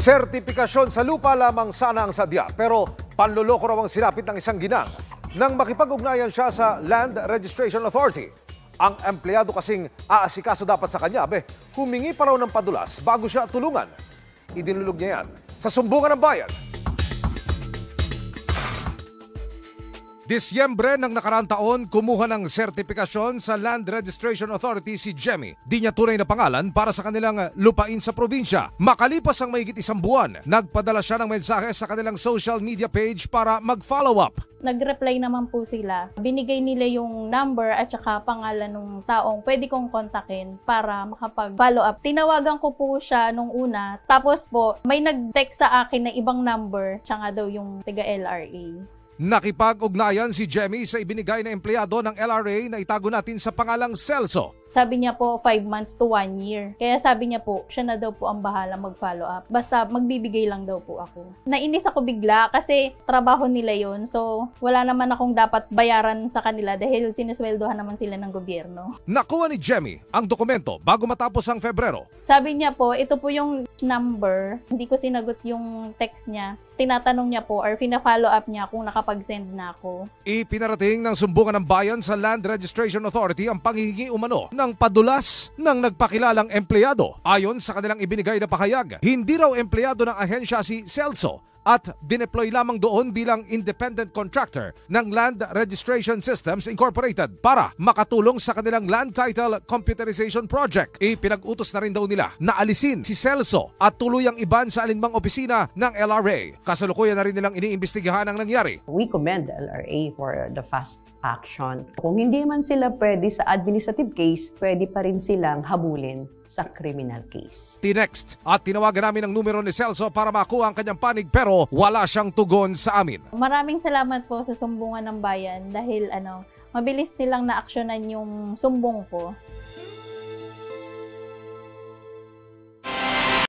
Sertipikasyon sa lupa lamang sana ang sadya, pero panloloko raw ang sinapit ng isang ginang nang makipag-ugnayan siya sa Land Registration Authority. Ang empleyado kasing aasikaso dapat sa kanya, humingi pa raw ng padulas bago siya tulungan. Idinulog niya yan sa Sumbungan ng Bayan. Disyembre ng nakaraang taon, kumuha ng sertipikasyon sa Land Registration Authority si Jemmy. Di niya tunay na pangalan para sa kanilang lupain sa probinsya. Makalipas ang mahigit isang buwan, nagpadala siya ng mensahe sa kanilang social media page para mag-follow up. Nag-reply naman po sila. Binigay nila yung number at saka pangalan ng taong pwede kong kontakin para makapag-follow up. Tinawagan ko po siya nung una. Tapos po, may nag-text sa akin na ibang number. Siya nga daw yung taga-LRA. Nakipag-ugnayan si Jemmy sa ibinigay na empleyado ng LRA na itago natin sa pangalang Celso. Sabi niya po 5 months to 1 year. Kaya sabi niya po, siya na daw po ang bahala mag-follow up. Basta magbibigay lang daw po ako. Nainis ako bigla kasi trabaho nila yon. So wala naman akong dapat bayaran sa kanila dahil sinisweldohan naman sila ng gobyerno. Nakuha ni Jemmy ang dokumento bago matapos ang Febrero. Sabi niya po, ito po yung number. Hindi ko sinagot yung text niya. Tinatanong niya po or pina-follow up niya kung nakapag-send na ako. Ipinarating ng Sumbungan ng Bayan sa Land Registration Authority ang panghihingi umano ng padulas ng nagpakilalang empleyado. Ayon sa kanilang ibinigay na pahayag, hindi raw empleyado ng ahensya si Celso at dineploy lamang doon bilang independent contractor ng Land Registration Systems Incorporated para makatulong sa kanilang land title computerization project. Ipinag-utos na rin daw nila na alisin si Celso at tuluyang iban sa alinmang opisina ng LRA. Kasalukuyan na rin nilang iniimbestigahan ang nangyari. We commend the LRA for the fast action. Kung hindi man sila pwede sa administrative case, pwede pa rin silang habulin sa criminal case. Tinext at tinawagan namin ang numero ni Celso para makuha ang kanyang panig pero wala siyang tugon sa amin. Maraming salamat po sa Sumbungan ng Bayan dahil mabilis nilang na-aksyonan yung sumbong ko.